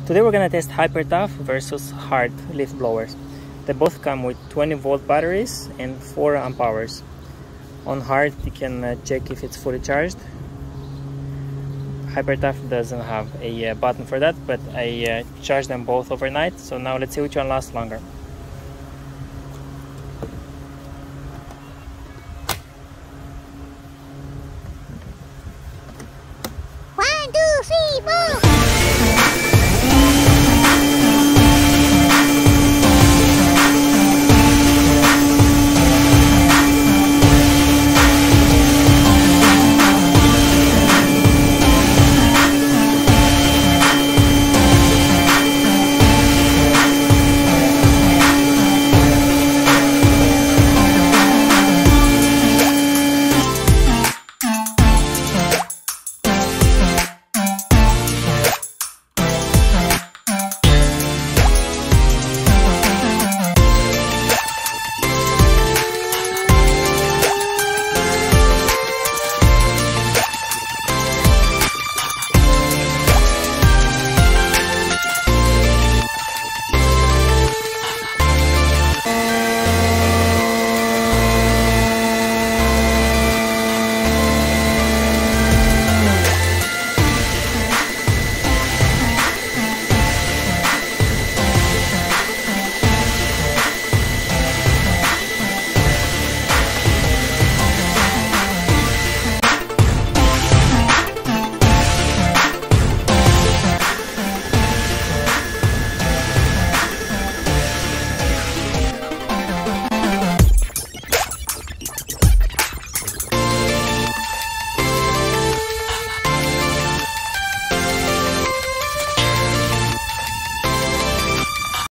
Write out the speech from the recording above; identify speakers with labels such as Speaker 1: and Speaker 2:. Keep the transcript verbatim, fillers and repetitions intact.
Speaker 1: Today we're gonna test Hyper versus Hart leaf blowers. They both come with twenty volt batteries and four amp hours. On Hart you can uh, check if it's fully charged. Hyper doesn't have a uh, button for that, but I uh, charged them both overnight, so now let's see which one lasts longer.